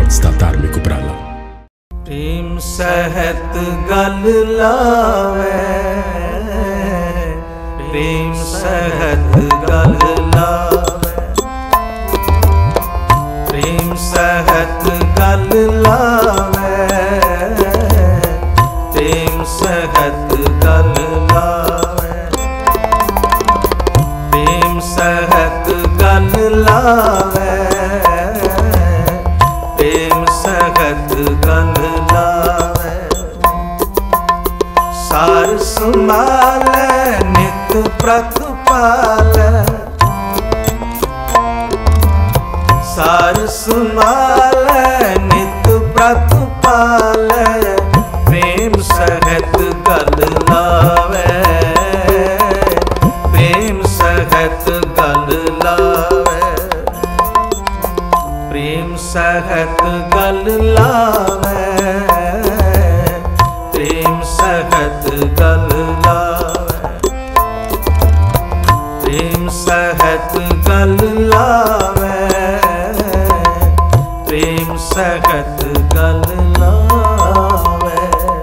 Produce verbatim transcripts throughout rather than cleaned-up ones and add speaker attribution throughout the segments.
Speaker 1: Times का धार्मिक उपराला।
Speaker 2: प्रेम सहत गल लावे, प्रेम सहत गल लावे, प्रेम सहत गल लावे, प्रेम सहत गल लावे, प्रेम सहत गल लावे, प्रेम सहत गल लावे। सार संभाले नित प्रतिपाले, सार संभाले नित प्रतिपाले, प्रेम सहत गल लावे, प्रेम सहत गल लावे, प्रेम सहत गल लावे, प्रेम सहत गल लावे, प्रेम सहत गल लावे, प्रेम सहत गल लावे।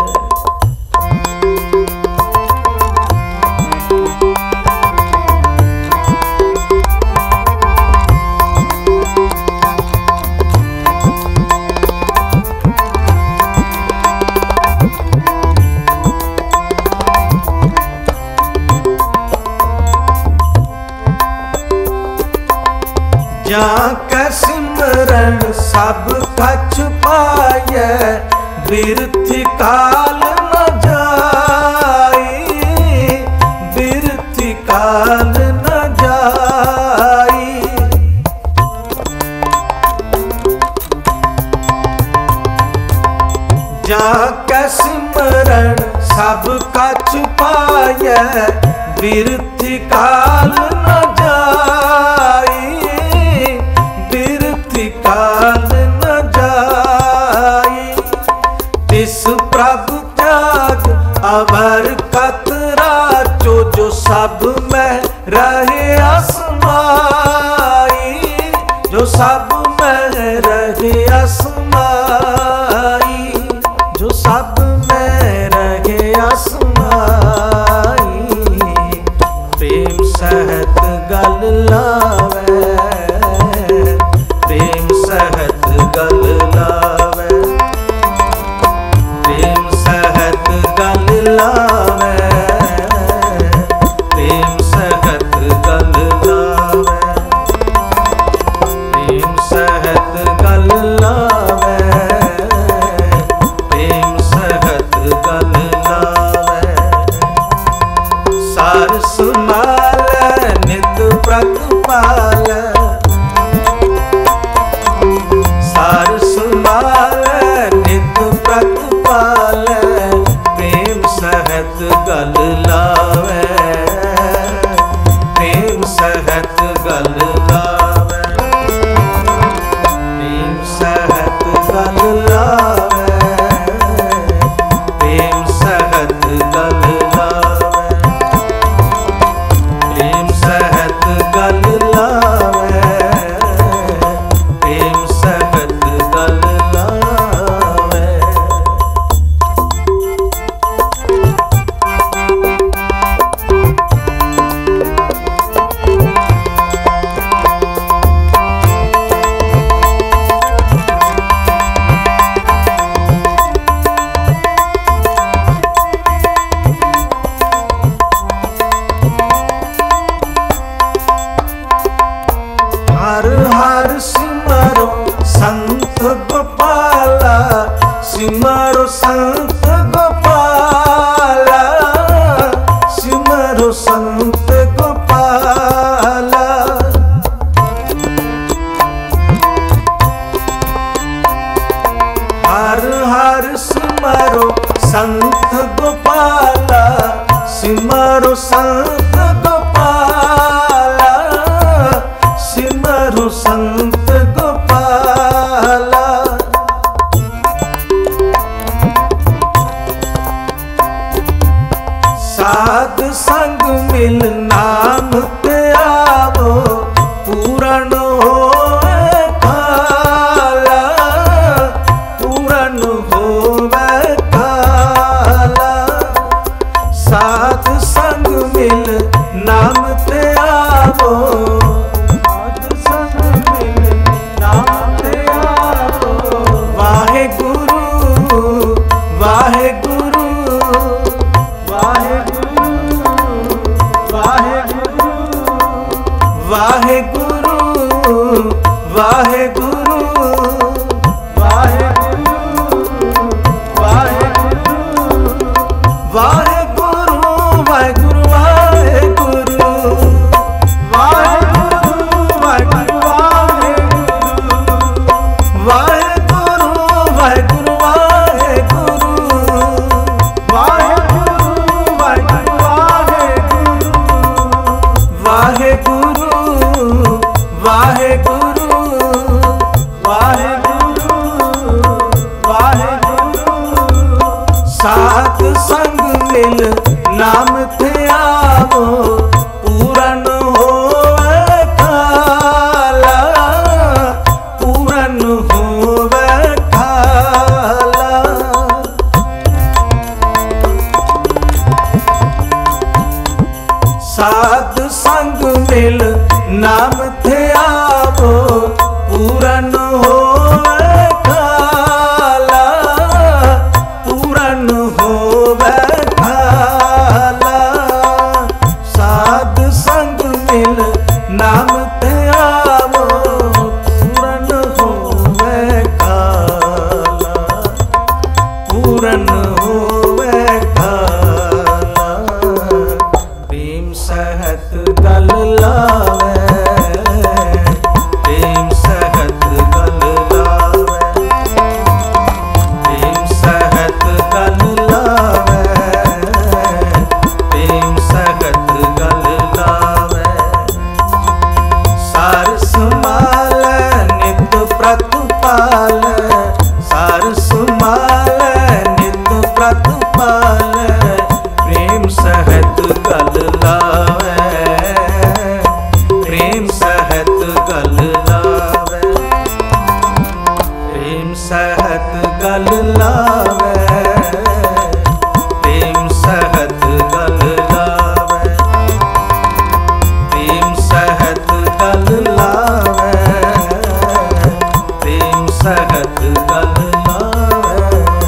Speaker 2: जाके सिमरन सब कछ पाए, बिरथी काल न जाई, बिरथी काल न जाई। जाके सिमरन सब कछ पाए, बिरथी काल न जाई, बिरथी काल न जाई। तिस प्रभु त्याग अवर कतरा, जो जो सब में रहे असमाई, जो सब में रहे असमाई, जो सब में रहे असमाई। प्रेम सहत गल लावे, प्रेम सहत गल लावे, प्रेम सहत गल लावे, प्रेम सहत गल लावे, प्रेम सहत गल लावे, प्रेम सहत गल लावे। सार संभाले नित प्रतिपाले, सार संभाले नित प्रतिपाले, प्रेम सहत गल लावे, प्रेम सहत गल लावे, प्रेम सहत गल लावे, प्रेम सहत गल लावे, प्रेम सहत गल लावे, प्रेम सहत गल लावे। हर हर सिमरो संत गोपाला, सिमरो संत गोपाला, सिमरो संत गोपाला। हर हर सिमरो संत गोपाला, सिमरो संत गोपाला, सिमरो संत गोपाला। साध संग मिल नाम ते आवो, पूरण होए खाला। वाहेगुरु वाहेगुरु वाहेगुरु वाहेगुरु वाहेगुरु वाहेगुरु वाहेगुरु वाहेगुरु साध संग मिल नाम थे आवो पूरन होवे खाला पूरन होवे खाला साध संग मिल नाम थे आवो पूरन होवे खाला पूरन होवे खाला साध संग मिल नाम ते आवो पूरन होवे खाला पूरन होवे खाला प्रेम सहत गल लावे प्रेम सहत गल लावे प्रेम सहत गल लावे प्रेम सहत गल लावे सार सुमाल नित प्रतिपाल सार सुमाल नित प्रतिपाल प्रेम सहत गल लावे प्रेम सहत गल लावे प्रेम सहत गल लावे प्रेम सहत गल लावे प्रेम सहत गल लावे प्रेम सहत गल लावे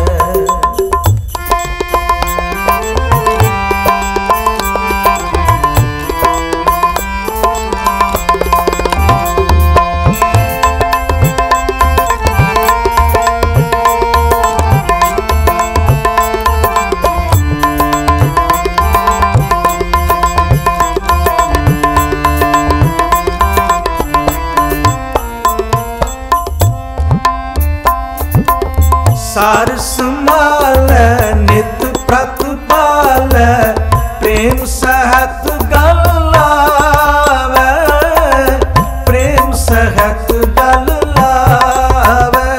Speaker 2: सार संभाल नित प्रतिपाल प्रेम सहत गल लावे प्रेम सहत गल लावे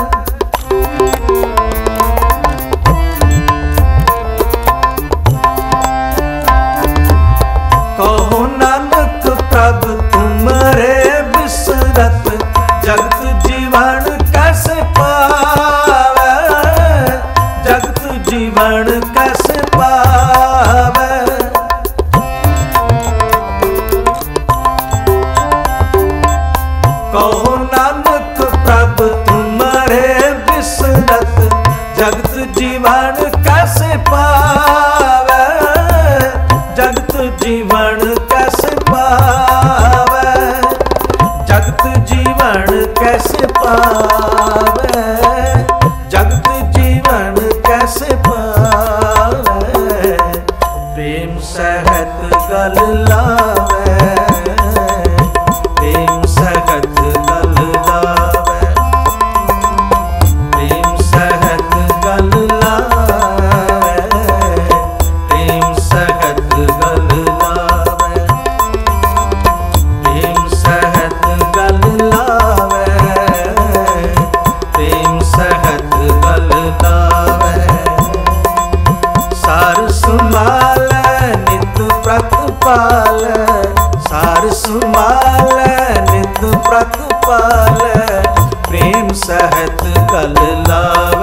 Speaker 2: कहो नानक प्रभ तुमरे बिसरत जगत जीवन कैसे पावे जगत जीवन कैसे पावे कहो नानक प्रभ तुमरे बिसरत जगत जीवन कैसे पावे जगत जीवन कैसे पावे जगत जीवन कैसे पावे जगत जीवन कैसे पावे प्रेम सहत गल लावे प्रेम सहत गल लावे प्रेम सहत गल लावे प्रेम सहत गल लावे प्रेम सहत गल लावे प्रेम सहत गल लावे सार सुमाल नित प्रतिपाल सार सुमाल नित प्रतिपाल प्रेम सहत गल लावे